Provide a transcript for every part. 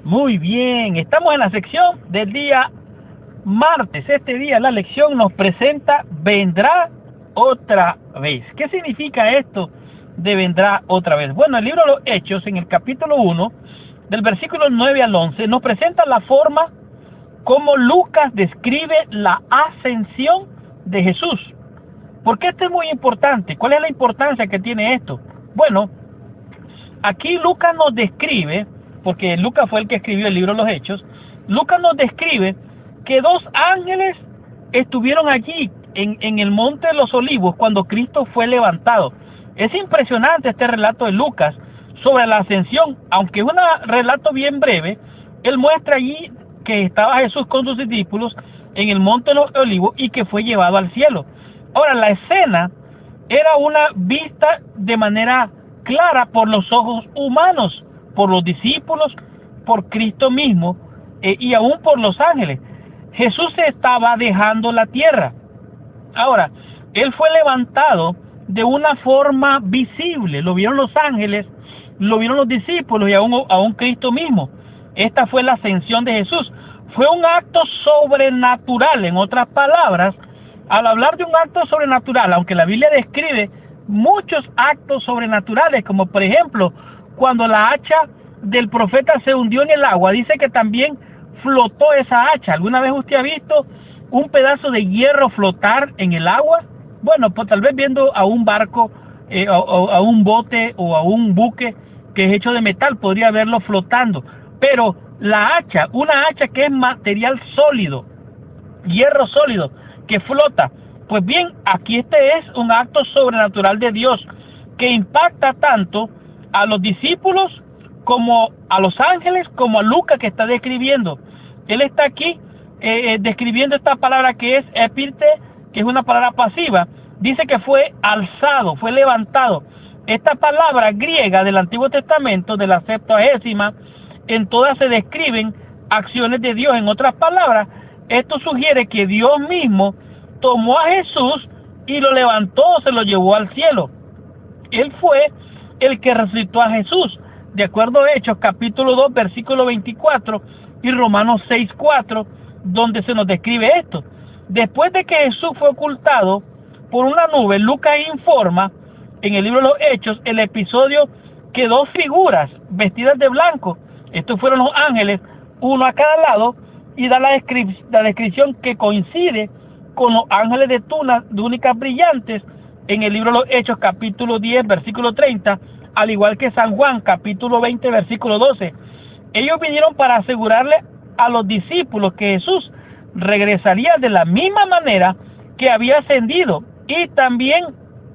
Muy bien, estamos en la sección del día martes. Este día la lección nos presenta vendrá otra vez. ¿Qué significa esto de vendrá otra vez? Bueno, el libro de los Hechos, en el capítulo 1, del versículo 9 al 11, nos presenta la forma como Lucas describe la ascensión de Jesús. ¿Por qué esto es muy importante? ¿Cuál es la importancia que tiene esto? Bueno, aquí Lucas nos describe, porque Lucas fue el que escribió el libro de los Hechos, Lucas nos describe que dos ángeles estuvieron allí en el monte de los Olivos cuando Cristo fue levantado. Es impresionante este relato de Lucas sobre la ascensión, aunque es un relato bien breve. Él muestra allí que estaba Jesús con sus discípulos en el monte de los Olivos y que fue llevado al cielo. Ahora, la escena era una vista de manera clara por los ojos humanos, por los discípulos, por Cristo mismo y aún por los ángeles. Jesús estaba dejando la tierra. Ahora, Él fue levantado de una forma visible. Lo vieron los ángeles, lo vieron los discípulos y aún Cristo mismo. Esta fue la ascensión de Jesús. Fue un acto sobrenatural. En otras palabras, al hablar de un acto sobrenatural, aunque la Biblia describe muchos actos sobrenaturales, como por ejemplo, cuando la hacha del profeta se hundió en el agua, dice que también flotó esa hacha. ¿Alguna vez usted ha visto un pedazo de hierro flotar en el agua? Bueno, pues tal vez viendo a un barco, a un bote o a un buque que es hecho de metal, podría verlo flotando. Pero la hacha, una hacha que es material sólido, hierro sólido, que flota. Pues bien, aquí este es un acto sobrenatural de Dios que impacta tanto a los discípulos como a los ángeles, como a Lucas que está describiendo. Él está aquí describiendo esta palabra que es epirte, que es una palabra pasiva. Dice que fue alzado, fue levantado. Esta palabra griega del Antiguo Testamento, de la Septuagesima, en todas se describen acciones de Dios. En otras palabras, esto sugiere que Dios mismo tomó a Jesús y lo levantó, se lo llevó al cielo. Él fue el que resucitó a Jesús, de acuerdo a Hechos capítulo 2, versículo 24 y Romanos 6, 4, donde se nos describe esto. Después de que Jesús fue ocultado por una nube, Lucas informa en el libro de los Hechos el episodio que dos figuras vestidas de blanco, estos fueron los ángeles, uno a cada lado, y da la descripción que coincide con los ángeles de túnicas brillantes en el libro de los Hechos capítulo 10 versículo 30, al igual que San Juan capítulo 20 versículo 12. Ellos vinieron para asegurarle a los discípulos que Jesús regresaría de la misma manera que había ascendido. Y también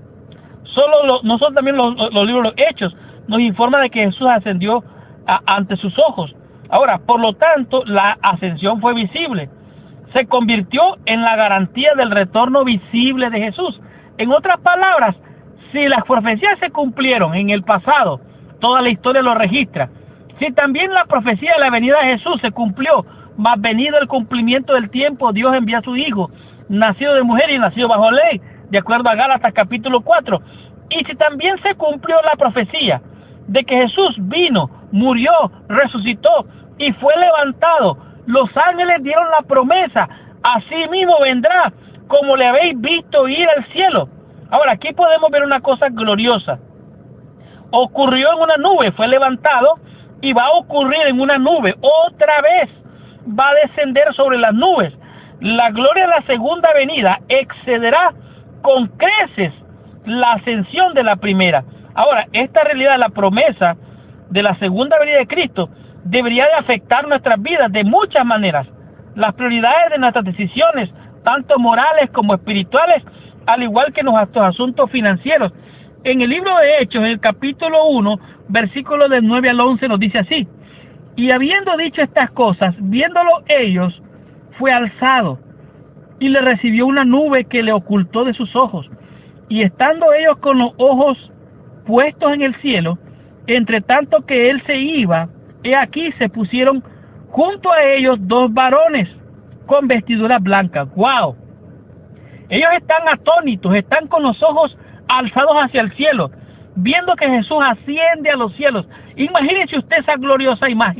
no son también los libros de los Hechos nos informan de que Jesús ascendió ante sus ojos. Ahora, por lo tanto, la ascensión fue visible. Se convirtió en la garantía del retorno visible de Jesús. En otras palabras, si las profecías se cumplieron en el pasado, toda la historia lo registra. Si también la profecía de la venida de Jesús se cumplió, más venido el cumplimiento del tiempo, Dios envía a su Hijo, nacido de mujer y nacido bajo ley, de acuerdo a Gálatas capítulo 4. Y si también se cumplió la profecía de que Jesús vino, murió, resucitó y fue levantado, los ángeles dieron la promesa, así mismo vendrá, como le habéis visto ir al cielo. Ahora, aquí podemos ver una cosa gloriosa. Ocurrió en una nube, fue levantado, y va a ocurrir en una nube. Otra vez va a descender sobre las nubes. La gloria de la segunda venida excederá con creces la ascensión de la primera. Ahora, esta realidad, la promesa de la segunda venida de Cristo, debería de afectar nuestras vidas de muchas maneras. Las prioridades de nuestras decisiones, tanto morales como espirituales, al igual que nuestros asuntos financieros. En el libro de Hechos, en el capítulo 1, versículos del 9 al 11, nos dice así: y habiendo dicho estas cosas, viéndolo ellos, fue alzado, y le recibió una nube que le ocultó de sus ojos. Y estando ellos con los ojos puestos en el cielo, entre tanto que él se iba, he aquí se pusieron junto a ellos dos varones con vestiduras blancas. ¡Wow! Ellos están atónitos, están con los ojos alzados hacia el cielo, viendo que Jesús asciende a los cielos. Imagínense usted esa gloriosa imagen,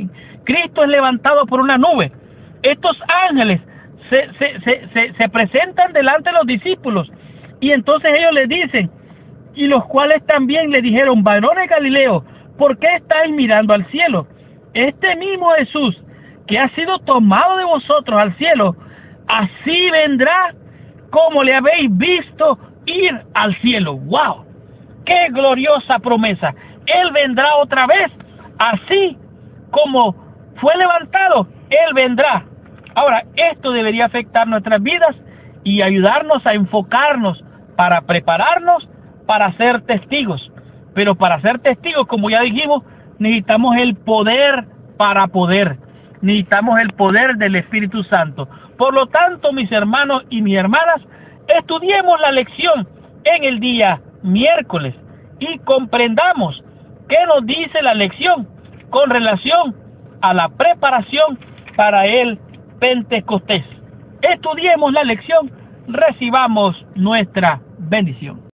Cristo es levantado por una nube. Estos ángeles se presentan delante de los discípulos y entonces ellos les dicen, y los cuales también le dijeron, varones Galileos, ¿por qué estáis mirando al cielo? Este mismo Jesús que ha sido tomado de vosotros al cielo, así vendrá como le habéis visto ir al cielo. ¡Wow! ¡Qué gloriosa promesa! Él vendrá otra vez, así como fue levantado, Él vendrá. Ahora, esto debería afectar nuestras vidas y ayudarnos a enfocarnos para prepararnos para ser testigos. Pero para ser testigos, como ya dijimos, necesitamos el poder para poder. Necesitamos el poder del Espíritu Santo. Por lo tanto, mis hermanos y mis hermanas, estudiemos la lección en el día miércoles y comprendamos qué nos dice la lección con relación a la preparación para el Pentecostés. Estudiemos la lección, recibamos nuestra bendición.